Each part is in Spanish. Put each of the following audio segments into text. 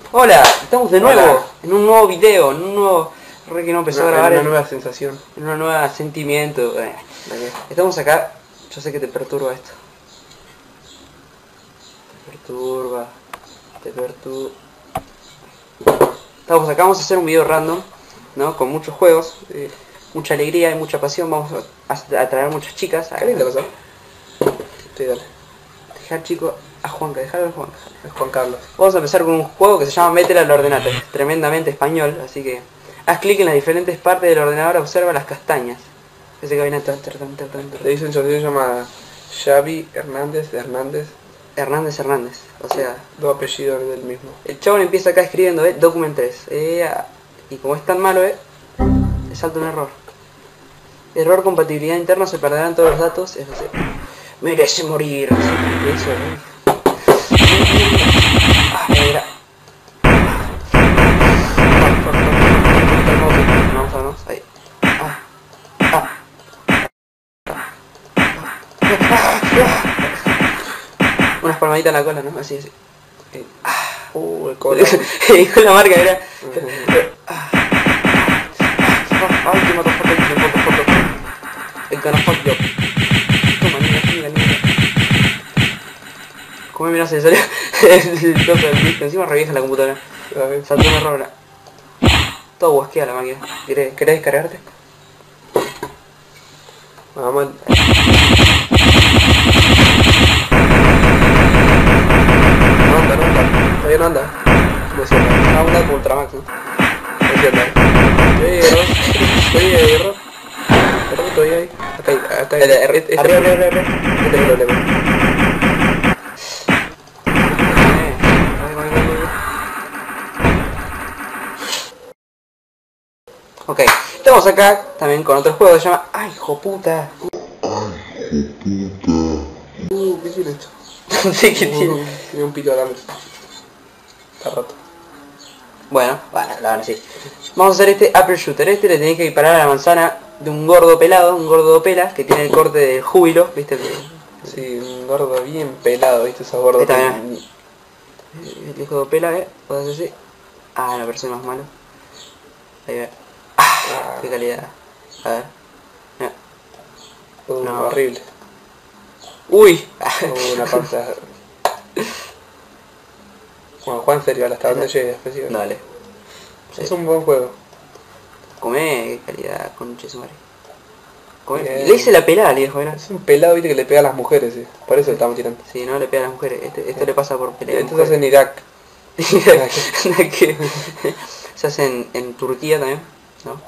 Hola, estamos de nuevo Hola. en un nuevo video, en un nuevo... Re que no empezó a grabar Una en nueva sensación. una nueva sentimiento. Estamos acá, yo sé que te perturba esto. Te perturba. Estamos acá, vamos a hacer un video random, ¿no? Con muchos juegos, mucha alegría y mucha pasión. Vamos a traer muchas chicas. ¿Qué lindo pasó? Sí, dale. Dejar chico a Juanca, dejar a Juanca. Es Juan Carlos. Vamos a empezar con un juego que se llama Métela al ordenate. Es tremendamente español, así que haz clic en las diferentes partes del ordenador, observa las castañas. Ese que viene Le hice un sorteo llamada Xavi Hernández de Hernández. Hernández Hernández. O sea, Dos apellidos del mismo. el chabón empieza acá escribiendo Document 3. Y como es tan malo, le salta un error. Error compatibilidad interna, se perderán todos los datos. Eso sí. Merece morir. Eso, era. Vamos, ahí. Unas palmaditas en la cola, ¿no? Así, así. El cola. Dijo la marca, era. Ay, que mató foto, el canal fuck yo. Toma, mira. Como mira, se salió el coso del disco. Encima revisa la computadora. Saltó un error. Todo guasquea la máquina. ¿Querés descargarte? Vamos. No anda. Todavía no anda. No sé, anda con Ultramax, ¿no? No anda. Estoy error. Error todavía ahí. Acá hay. Arriba. Este es el problema. Ok, estamos acá también con otro juego que se llama... ¡Ay, joputa! ¿Qué tiene esto? No sé qué tiene. Tiene un pico de alambre. Está roto. Bueno, la verdad sí. Vamos a hacer este upper shooter. Le tenéis que disparar a la manzana de un gordo pelado, un gordo pela, que tiene el corte del júbilo, ¿viste? Sí, un gordo bien pelado, ¿viste? Esos gordos. Está bien. El gordo pela, puedes hacer así. Ah, no, pero soy más malo. Ahí va. Qué calidad. A ver. No. Horrible. Uy. Una pausa. Bueno, juega en serio, hasta donde llegue, específicamente. Dale. Es un buen juego. Comé, qué calidad, conche su madre. Bien. Le hice la pelada al viejo, ¿verdad? Es un pelado, ¿viste? Que le pega a las mujeres, sí. Por eso le estamos tirando. Sí, no le pega a las mujeres. Esto le pasa por pelear. Esto se hace en Irak. Se hace en Turquía también, ¿no?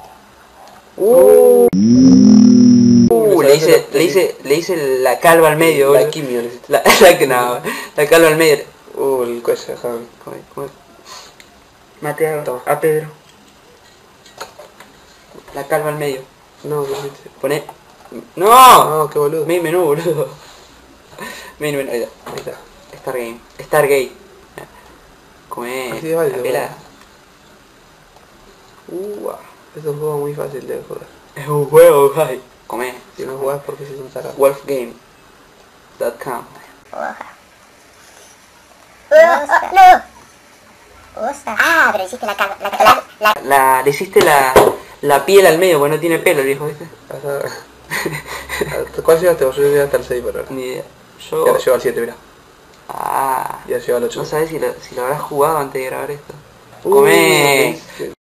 Le hice la calva al medio, La quimio le hiciste. la calva al medio. El cuello de Javi. Mate a Pedro. La calva al medio. No, ¿qué hiciste? Pone. ¡No! No, qué boludo. Main menú, boludo. Main menú, ahí está. Stargate. Come. Así de válido, la pelada. Es un juego muy fácil de jugar. Es un juego, guay. Come. Si no jugás porque sos un tarado. Wolfgame.com. No. Osa. Ah, pero hiciste Le hiciste la piel al medio, porque no tiene pelo el viejo, ¿viste? ¿Cuál llegaste vos? Yo llegué hasta el 6 por ahora. Ni idea. Y ahora llego al 7, mirá. Ah. Y ahora llego al 8. No sabes si lo habrás jugado antes de grabar esto. Comé.